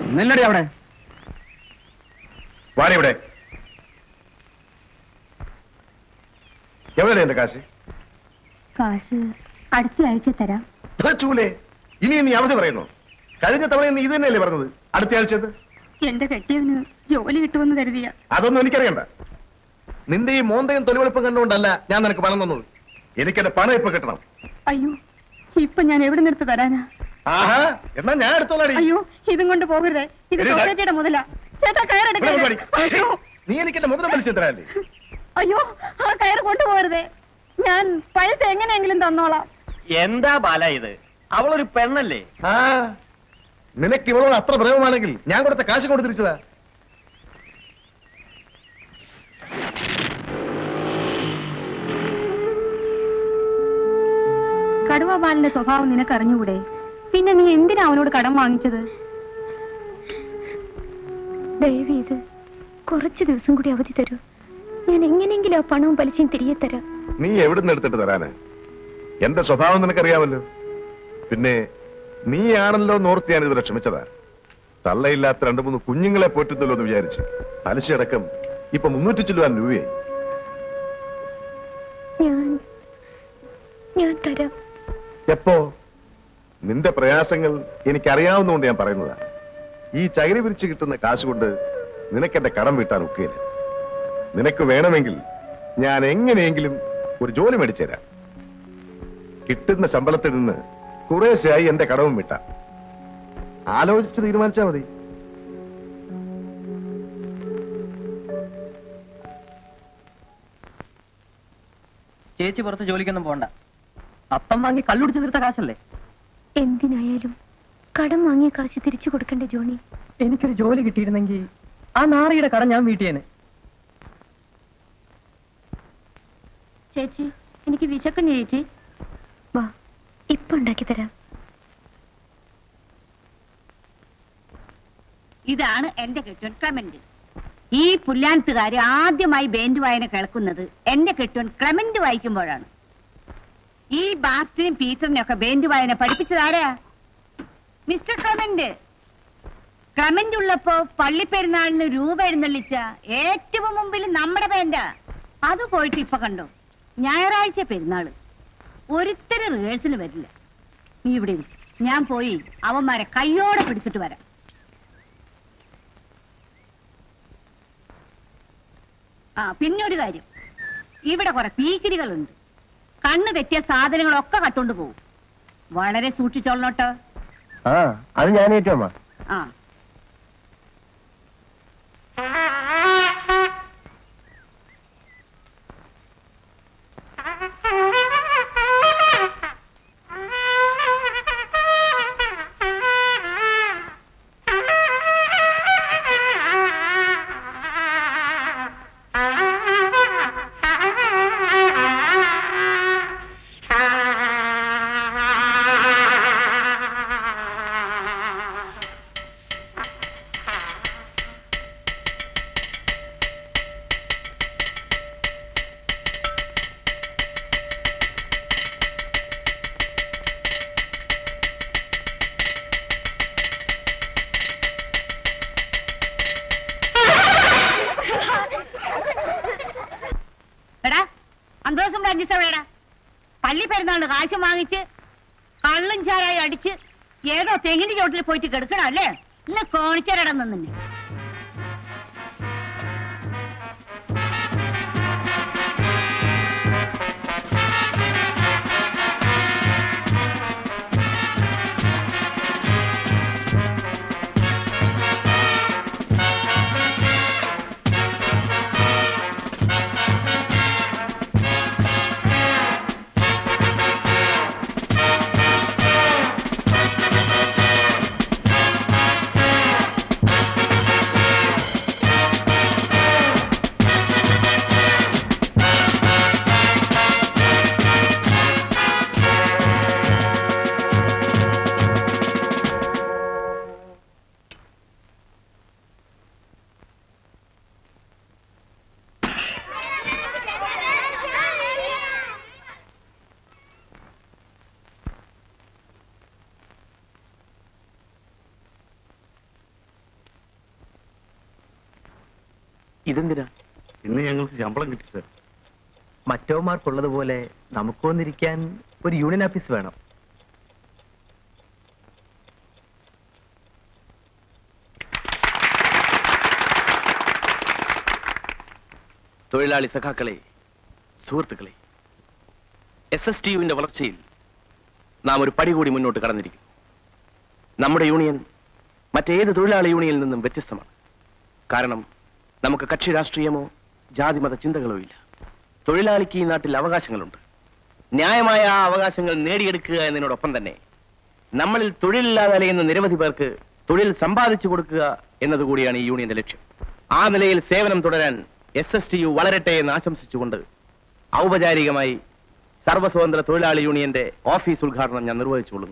നില്ലടി അവിടെ. വാടി ഇവിടെ. എവിടെയാണ് എന്റെ കാശ്? കാശ് അടുത്ത ആഴ്ച തരാം. ചൂലേ, ഇനി നീ അവധി പറയുന്നു? കഴിഞ്ഞ തവണ നീ ഇത് തന്നെയല്ലേ പറഞ്ഞത്? അടുത്ത ആഴ്ചത് എന്റെ കെട്ടിയവന് ജോലി കിട്ടുമെന്ന് കരുതിയ. അതൊന്നും എനിക്കറിയണ്ട. നിന്റെ ഈ മോന്തയും തൊലിവെളുപ്പും കണ്ടുകൊണ്ടല്ല ഞാൻ നിനക്ക് പണം തന്നത്. എനിക്കെന്റെ പണം ഇപ്പൊ കിട്ടണം. അയ്യോ, ഇപ്പൊ ഞാൻ എവിടെ നിർത്ത് തരാനാ? ആഹാ, എന്നാ ഞാൻ എടുത്തോളാടി. അയ്യോ, ഇതും കൊണ്ട് പോകരുതേ. ഇത് സൊസൈറ്റിയുടെ മുതലാ. ചേട്ടാ, കയറെടുക്കരുത്. നീ എനിക്കെന്റെ മുതല വലിച്ചു തരാല്ലേ? അയ്യോ, ആ കയറ് കൊണ്ടുപോകരുതേ. ഞാൻ പൈസ എങ്ങനെയെങ്കിലും തന്നോളാം. എന്താ ബാല ഇത്? അവളൊരു പെണ്ണല്ലേ? ആ, നിനക്ക് ഇവളോട് അത്ര പ്രേമമാണെങ്കിൽ ഞാൻ കൊടുത്ത കാശ് കൊണ്ട് തിരിച്ചതാ. കടുവ ബാലന്റെ സ്വഭാവം നിനക്ക് അറിഞ്ഞുകൂടെ? പിന്നെ നീ എന്തിനാ അവനോട് കടം വാങ്ങിച്ചത്? ദയവേത് കുറച്ചു ദിവസം കൂടി അവധി തരൂ. ഞാൻ എങ്ങനെയെങ്കിലും ആ പണവും പലിശയും തിരികെ തരാം. നീ എവിടുന്ന് എടുത്തിട്ട് തരാന്? എന്റെ സ്വഭാവം നിനക്കറിയാമല്ലോ. പിന്നെ നീയാണല്ലോ നോർത്ത് ഞാൻ ഇതിനെ ക്ഷമിച്ചതാ. തള്ളയില്ലാത്ത 2-3 കുഞ്ഞുങ്ങളെ പോറ്റുന്നല്ലോ എന്ന് വിചാരിച്ച് പലിശയടക്കം ഇപ്പൊ 300 ചില്ലുവാൻ രൂപയായി. ഞാൻ തരാം. എപ്പോ? നിന്റെ പ്രയാസങ്ങൾ എനിക്കറിയാവുന്നതുകൊണ്ട് ഞാൻ പറയുന്നതാ. ഈ ചകിരി വിരിച്ച് കിട്ടുന്ന കാശ് കൊണ്ട് നിനക്കെന്റെ കടം വീട്ടാൻ ഒക്കുകയില്ല. നിനക്ക് വേണമെങ്കിൽ ഞാൻ എങ്ങനെയെങ്കിലും ഒരു ജോലി മേടിച്ചുതരാം. കിട്ടുന്ന ശമ്പളത്തിൽ നിന്ന് കുറേശ്ശെയായി എന്റെ കടവും വിട്ടാം. ആലോചിച്ച് തീരുമാനിച്ചാ മതി. ചേച്ചി പുറത്ത് ജോലിക്കൊന്നും പോണ്ട. അപ്പം വാങ്ങി കള്ളുടിച്ച് തീർത്ത കാശല്ലേ? എന്തിനായാലും കടം വാങ്ങിയ കാശ് തിരിച്ചു കൊടുക്കണ്ടേ ജോണി? എനിക്കൊരു ജോലി കിട്ടിയിരുന്നെങ്കിൽ ആ നാറിയുടെ കടം ഞാൻ വീട്ടിയേനെ. ചേച്ചി, എനിക്ക് വിശക്കുന്നു ചേച്ചി. വാ, ഇപ്പൊ ഉണ്ടാക്കി തരാം. ഇതാണ് എന്റെ കെട്ടുവൻ ക്ലെമന്റ്. ഈ പുല്ലാനത്തുകാര് ആദ്യമായി ബാൻഡ് വായന കേൾക്കുന്നത് എന്റെ കെട്ടുവൻ ക്ലെമന്റ് വായിക്കുമ്പോഴാണ്. ഈ ബാസ്റ്റിനും പീറ്ററിനും ഒക്കെ ബാൻഡ് വായന പഠിപ്പിച്ചതാരാ? Mister Clement. ക്ലെമന്റ് ഉള്ളപ്പോ പള്ളിപ്പെരുന്നാളിന് രൂപ എഴുന്നള്ളിച്ച ഏറ്റവും മുമ്പിൽ നമ്മുടെ ബാൻഡാ. അത് പോയിട്ട് ഇപ്പൊ കണ്ടോ, ഞായറാഴ്ച പെരുന്നാള്. ഒരുത്തര റിഹേഴ്സൽ വരില്ല. നീ ഇവിടെ ഞാൻ പോയി അവന്മാരെ കയ്യോടെ പിടിച്ചിട്ട് വരാം. ആ, പിന്നൊരു കാര്യം, ഇവിടെ കുറെ പീക്കിരികളുണ്ട്. കണ്ണ് തെറ്റിയ സാധനങ്ങളൊക്കെ കട്ടുകൊണ്ട് പോകും. വളരെ സൂക്ഷിച്ചോളണോട്ടോ. അത് ഞാൻ ഏറ്റവും. ആ, പള്ളി പെരുന്നാളിന് കാശ് വാങ്ങിച്ച് കള്ളും ചാരായി അടിച്ച് ഏതോ തെങ്ങിന്റെ ചോട്ടിൽ പോയിട്ട് കിടക്കണം അല്ലേ? ഇന്ന് കോണിച്ചരടം തന്നെ. ഇതെന്തിനാ? ഇന്ന് ഞങ്ങൾക്ക് ശമ്പളം കിട്ടി സാർ. മറ്റവന്മാർക്കുള്ളതുപോലെ നമുക്ക് വന്നിരിക്കാൻ ഒരു യൂണിയൻ ഓഫീസ് വേണം. തൊഴിലാളി സഖാക്കളെ, സുഹൃത്തുക്കളെ, SSTUവിന്റെ വളർച്ചയിൽ നാം ഒരു പടി കൂടി മുന്നോട്ട് കടന്നിരിക്കുന്നു. നമ്മുടെ യൂണിയൻ മറ്റേത് തൊഴിലാളി യൂണിയനിൽ നിന്നും വ്യത്യസ്തമാണ്. കാരണം നമുക്ക് കക്ഷി രാഷ്ട്രീയമോ ജാതിമത ചിന്തകളോ ഇല്ല. തൊഴിലാളിക്ക് ഈ നാട്ടിൽ അവകാശങ്ങളുണ്ട്. ന്യായമായ ആ അവകാശങ്ങൾ നേടിയെടുക്കുക എന്നതിനോടൊപ്പം തന്നെ നമ്മളിൽ തൊഴിലില്ലാതെ അലയുന്ന നിരവധി പേർക്ക് തൊഴിൽ സമ്പാദിച്ചു കൊടുക്കുക എന്നതുകൂടിയാണ് ഈ യൂണിയന്റെ ലക്ഷ്യം. ആ നിലയിൽ സേവനം തുടരാൻ SSTU വളരട്ടെ എന്ന് ആശംസിച്ചുകൊണ്ട് ഔപചാരികമായി സർവസ്വതന്ത്ര തൊഴിലാളി യൂണിയന്റെ ഓഫീസ് ഉദ്ഘാടനം ഞാൻ നിർവഹിച്ചുകൊള്ളുന്നു.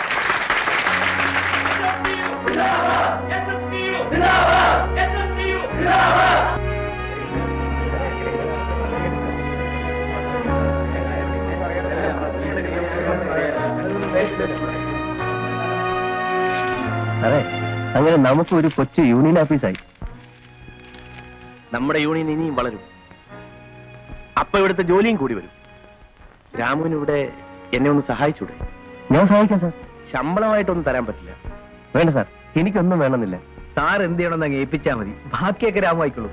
അതെ, അങ്ങനെ നമുക്ക് ഒരു കൊച്ചു യൂണിയൻ ഓഫീസായി. നമ്മുടെ യൂണിയൻ ഇനിയും വളരും. അപ്പൊ ഇവിടുത്തെ ജോലിയും കൂടി വരും. രാമുവിനിവിടെ എന്നെ ഒന്ന് സഹായിച്ചൂടെ? ഞാൻ സഹായിക്കാം സാർ. ശമ്പളമായിട്ടൊന്നും തരാൻ പറ്റില്ല. വേണ്ട സാർ, എനിക്കൊന്നും വേണമെന്നില്ല. സാർ എന്ത് ചെയ്യണമെന്ന് അങ്ങ് ഏൽപ്പിച്ചാൽ മതി. ബാക്കിയൊക്കെ രാമു ആയിക്കോളൂ.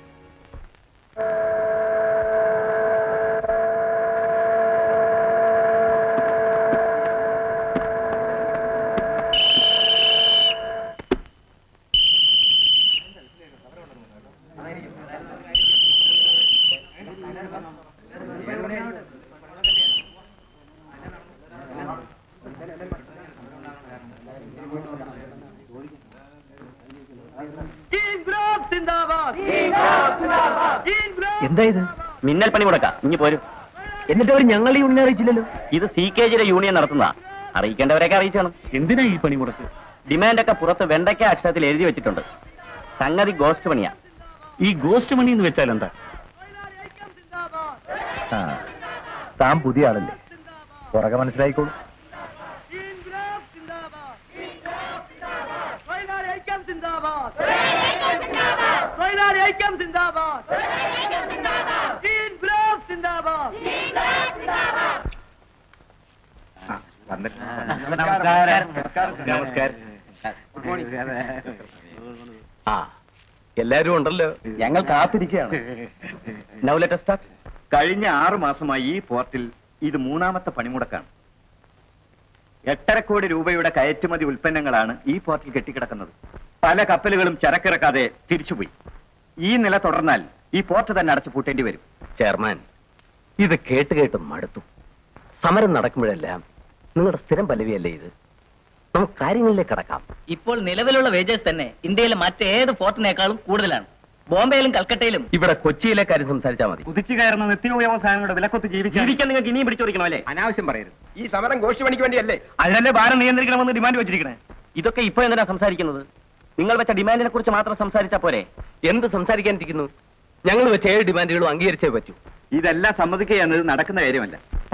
എന്താ ഇത്? മിന്നൽ പണി മുടക്കാം, ഇനി പോരും. എന്നിട്ട് അവർ ഞങ്ങളെ യൂണിയൻ അറിയിച്ചില്ലല്ലോ. ഇത് CKGയുടെ യൂണിയൻ നടത്തുന്നതാ. അറിയിക്കേണ്ടവരെയൊക്കെ അറിയിച്ചണം. എന്തിനാ ഈ പണി മുടക്ക്? ഡിമാൻഡൊക്കെ പുറത്ത് വെണ്ടയ്ക്ക അക്ഷരത്തിൽ എഴുതി വെച്ചിട്ടുണ്ട്. സംഗതി ഗോസ്റ്റ് പണിയാ. ഈ ഗോസ്റ്റ് മണി എന്ന് വെച്ചാൽ എന്താ? താൻ പുതിയ ആളല്ലേ, പുറകെ മനസ്സിലായിക്കോളൂ. ആ, എല്ലാരും ഉണ്ടല്ലോ. ഞങ്ങൾ കാത്തിരിക്കുകയാണ്. Now let us start. കഴിഞ്ഞ 6 മാസമായി ഈ പോർട്ടിൽ ഇത് 3ാമത്തെ പണിമുടക്കാണ്. 8.5 കോടി രൂപയുടെ കയറ്റുമതി ഉൽപ്പന്നങ്ങളാണ് ഈ പോർട്ടിൽ കെട്ടിക്കിടക്കുന്നത്. പല കപ്പലുകളും ചരക്കിറക്കാതെ തിരിച്ചുപോയി. ഈ നില തുടർന്നാൽ ഈ പോർട്ട് തന്നെ അടച്ചു പൂട്ടേണ്ടി വരും. ചെയർമാൻ, ഇത് കേട്ട് കേട്ട് മടുത്തു. സമരം നടക്കുമ്പോഴെല്ലാം നിങ്ങളുടെ സ്ഥിരം പല്ലവിയല്ലേ ഇത്? നമുക്ക് കാര്യങ്ങളിലേക്ക് കടക്കാം. ഇപ്പോൾ നിലവിലുള്ള വേജസ് തന്നെ ഇന്ത്യയിലെ മറ്റേത് പോർട്ടിനേക്കാളും കൂടുതലാണ്. ബോംബെയിലും കൽക്കട്ടയിലും. ഇവിടെ കൊച്ചിയിലെ കാര്യം സംസാരിച്ചാൽ മതി. കുതിച്ചു കയറുന്ന നിത്യോപയോഗ സാധനങ്ങളുടെ വിലക്കൊത്ത് ജീവിക്കാൻ നിങ്ങൾക്ക് ഇനിയും പിടിച്ചോടിക്കണം അല്ലേ? അനാവശ്യം പറയരുത്. ഈ സമരം ഗോഷ്ഠി പണിക്ക് വേണ്ടിയല്ലേ? അതിനല്ലേ ഭാരം നിയന്ത്രിക്കണമെന്ന് ഡിമാൻഡ് വെച്ചിരിക്കണേ. ഇതൊക്കെ ഇപ്പൊ എന്തിനാ സംസാരിക്കുന്നത്? നിങ്ങൾ വെച്ച ഡിമാൻഡിനെ കുറിച്ച് മാത്രം സംസാരിച്ചാ പോരെ? എന്ത് സംസാരിക്കാനിരിക്കുന്നു? ഞങ്ങൾ വെച്ച 7 ഡിമാൻഡുകളും അംഗീകരിച്ചേ പറ്റൂ. ഇതെല്ലാം സമ്മതിക്കുക എന്നത് നടക്കുന്ന കാര്യമല്ല.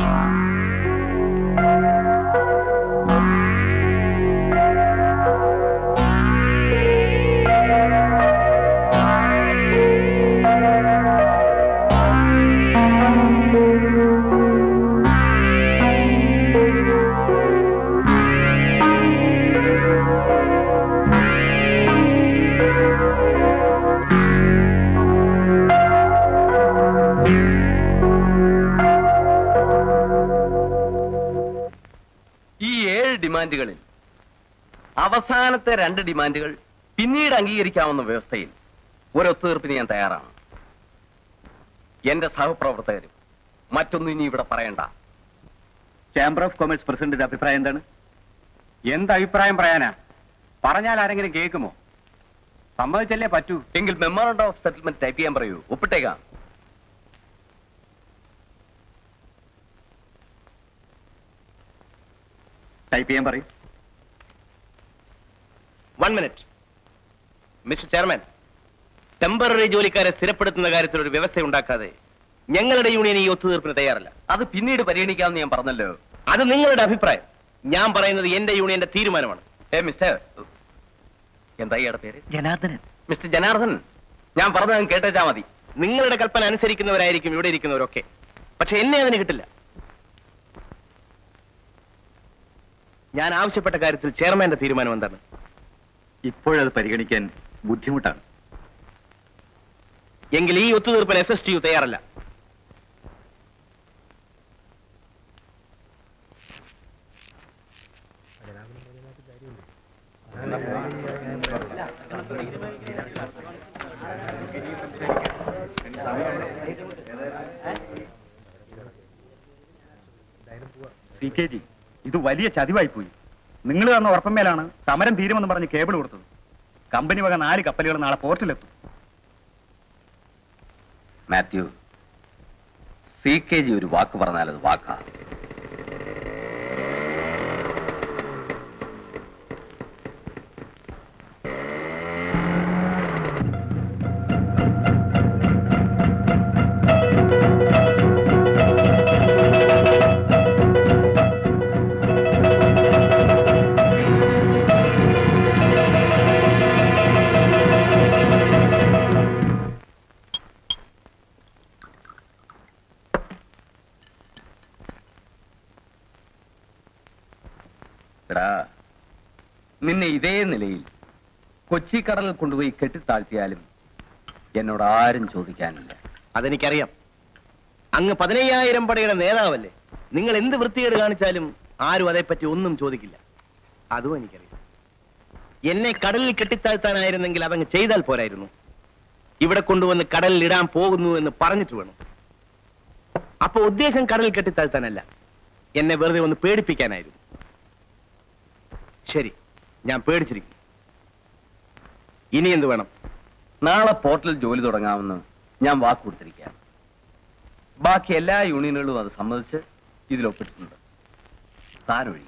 ഡിമാൻഡുകളിൽ അവസാനത്തെ 2 ഡിമാൻഡുകൾ പിന്നീട് അംഗീകരിക്കാവുന്ന വ്യവസ്ഥയിൽ ഒരൊത്തുതീർപ്പിന് ഞാൻ തയ്യാറാണ്. എന്റെ സഹപ്രവർത്തകരും മറ്റൊന്നും ഇനി ഇവിടെ പറയണ്ട. ചേംബർ ഓഫ് കൊമേഴ്സ് പ്രസിഡന്റിന്റെ അഭിപ്രായം എന്താണ്? എന്തഭിപ്രായം പറയാനാ? പറഞ്ഞാൽ ആരെങ്കിലും കേൾക്കുമോ? സമ്മതിച്ചല്ലേ പറ്റൂ. എങ്കിൽ മെമ്മോറണ്ടം ഓഫ് സെറ്റിൽമെന്റ് ടൈപ്പ് ചെയ്യാൻ പറയൂ, ഒപ്പിട്ടേക്കാം. ടൈപ്പ് ചെയ്യാൻ പറയും. 1 മിനിറ്റ്. മിസ്റ്റർ ചെയർമാൻ, ടെമ്പററി ജോലിക്കാരെ സ്ഥിരപ്പെടുത്തുന്ന കാര്യത്തിൽ ഒരു വ്യവസ്ഥ ഉണ്ടാക്കാതെ ഞങ്ങളുടെ യൂണിയൻ ഈ ഒത്തുതീർപ്പിന് തയ്യാറല്ല. അത് പിന്നീട് പരിഗണിക്കാമെന്ന് ഞാൻ പറഞ്ഞല്ലോ. അത് നിങ്ങളുടെ അഭിപ്രായം. ഞാൻ പറയുന്നത് എന്റെ യൂണിയന്റെ തീരുമാനമാണ്. മിസ്റ്റർ, എന്താ ഇയാളുടെ പേര്? ജനാർദ്ദനൻ. മിസ്റ്റർ ജനാർദ്ദനൻ, ഞാൻ പറഞ്ഞത് കേട്ടാ മതി. നിങ്ങളുടെ കൽപ്പന അനുസരിക്കുന്നവരായിരിക്കും ഇവിടെ ഇരിക്കുന്നവരൊക്കെ, പക്ഷെ എന്നെ അതിന് കിട്ടില്ല. ഞാൻ ആവശ്യപ്പെട്ട കാര്യത്തിൽ ചെയർമാന്റെ തീരുമാനം എന്താണ്? ഇപ്പോഴത് പരിഗണിക്കാൻ ബുദ്ധിമുട്ടാണ്. എങ്കിൽ ഈ ഒത്തുതീർപ്പിന് SSTU തയ്യാറല്ല. CKG, ഇത് വലിയ ചതിവായിപ്പോയി. നിങ്ങൾ തന്ന ഉറപ്പമേലാണ് സമരം തീരുമെന്ന് പറഞ്ഞ് കേബിൾ കൊടുത്തത്. കമ്പനി വക 4 കപ്പലുകൾ നാളെ പോർട്ടിലെത്തും. മാത്യു, CKG ഒരു വാക്ക് പറഞ്ഞാൽ അത് വാക്കാ. നിന്നെ ഇതേ നിലയിൽ കൊച്ചി കടലിൽ കൊണ്ടുപോയി കെട്ടിത്താഴ്ത്തിയാലും എന്നോട് ആരും ചോദിക്കാനില്ല. അതെനിക്കറിയാം. അങ്ങ് 15,000 പടയുടെ നേതാവല്ലേ. നിങ്ങൾ എന്ത് വൃത്തികേട് കാണിച്ചാലും ആരും അതേപ്പറ്റി ഒന്നും ചോദിക്കില്ല. അതും എനിക്കറിയാം. എന്നെ കടലിൽ കെട്ടിത്താഴ്ത്താനായിരുന്നെങ്കിൽ അതങ്ങ് ചെയ്താൽ പോരായിരുന്നു. ഇവിടെ കൊണ്ടുവന്ന് കടലിൽ ഇടാൻ പോകുന്നു എന്ന് പറഞ്ഞിട്ട് വേണം. അപ്പൊ ഉദ്ദേശം കടലിൽ കെട്ടിത്താഴ്ത്താനല്ല, എന്നെ വെറുതെ ഒന്ന് പേടിപ്പിക്കാനായിരുന്നു. ശരി, ഞാൻ പേടിച്ചിരിക്കും. ഇനി എന്ത് വേണം? നാളെ പോർട്ടിൽ ജോലി തുടങ്ങാമെന്ന് ഞാൻ വാക്ക് കൊടുത്തിരിക്കുകയാണ്. ബാക്കി എല്ലാ യൂണിയനുകളും അത് സമ്മതിച്ച് ഇതിലൊപ്പിട്ടിട്ടുണ്ട്. താനൊഴികെ.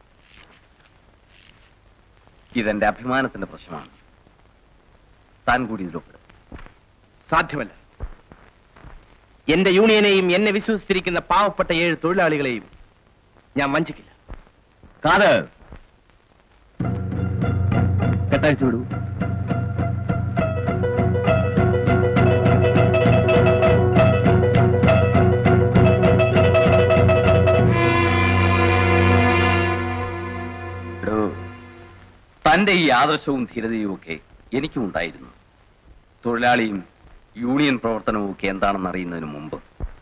ഇതെന്റെ അഭിമാനത്തിന്റെ പ്രശ്നമാണ്. താൻ കൂടി ഇതിലൊപ്പിടും. സാധ്യമല്ല. എന്റെ യൂണിയനെയും എന്നെ വിശ്വസിച്ചിരിക്കുന്ന പാവപ്പെട്ട 7 തൊഴിലാളികളെയും ഞാൻ വഞ്ചിക്കില്ല. കാത് കെട്ടഴിച്ചു വിടൂ. തന്റെ ഈ ആദർശവും ധീരതയും ഒക്കെ എനിക്കും ഉണ്ടായിരുന്നു. തൊഴിലാളിയും യൂണിയൻ പ്രവർത്തനവും ഒക്കെ എന്താണെന്ന് അറിയുന്നതിന് മുമ്പ്.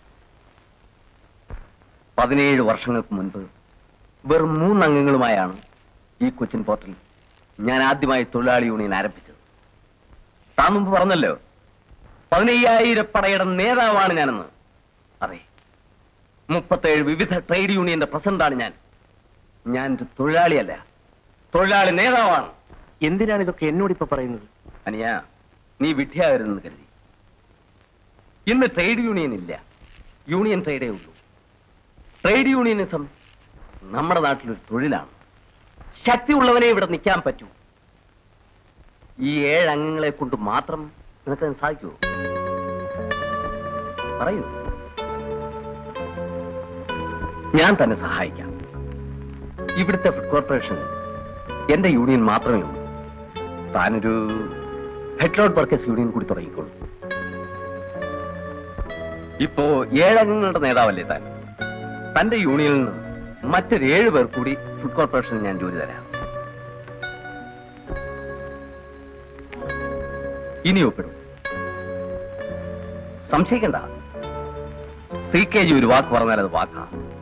17 വർഷങ്ങൾക്ക് മുൻപ് വെറും 3 അംഗങ്ങളുമായാണ് ഈ കൊച്ചിൻ പോർട്ടിൽ ഞാൻ ആദ്യമായി തൊഴിലാളി യൂണിയൻ ആരംഭിച്ചത്. താൻ മുമ്പ് പറഞ്ഞല്ലോ 15,000 പടയുടെ നേതാവാണ് ഞാനെന്ന്. അതെ, 37 വിവിധ ട്രേഡ് യൂണിയന്റെ പ്രസിഡന്റാണ് ഞാൻ. ഞാൻ ഒരു തൊഴിലാളിയല്ല, തൊഴിലാളി നേതാവാണ്. എന്തിനാണ് ഇതൊക്കെ എന്നോടിപ്പോ പറയുന്നത്? അനിയ, നീ വിഡ്ഢിയാകരുതെന്ന് കരുതി. ഇന്ന് ട്രേഡ് യൂണിയൻ ഇല്ല, യൂണിയൻ ട്രേഡേ ഉള്ളൂ. ട്രേഡ് യൂണിയനിസം നമ്മുടെ നാട്ടിലൊരു തൊഴിലാണ്. ശക്തിയുള്ളവനെ ഇവിടെ നിൽക്കാൻ പറ്റൂ. ഈ 7 അംഗങ്ങളെ കൊണ്ട് മാത്രം നിനക്കതിന് സാധിക്കുമോ? പറയൂ. ഞാൻ തന്നെ സഹായിക്കാം. ഇവിടുത്തെ ഫുഡ് കോർപ്പറേഷനിൽ എന്റെ യൂണിയൻ മാത്രമേ ഉള്ളൂ. താനൊരു ഹെഡ്ലോഡ് വർക്കേഴ്സ് യൂണിയൻ കൂടി തുടങ്ങിക്കോളൂ. ഇപ്പോ 7 അംഗങ്ങളുടെ നേതാവല്ലേ താൻ? തന്റെ യൂണിയനിൽ നിന്ന് മറ്റൊരു 7 പേർ കൂടി ഫുഡ് കോർപ്പറേഷനിൽ ഞാൻ ജോലി തരാം. ഇനി ഒപ്പിടും. സംശയിക്കണ്ട. CKG ഒരു വാക്ക് പറഞ്ഞാൽ അത് വാക്കാണ്.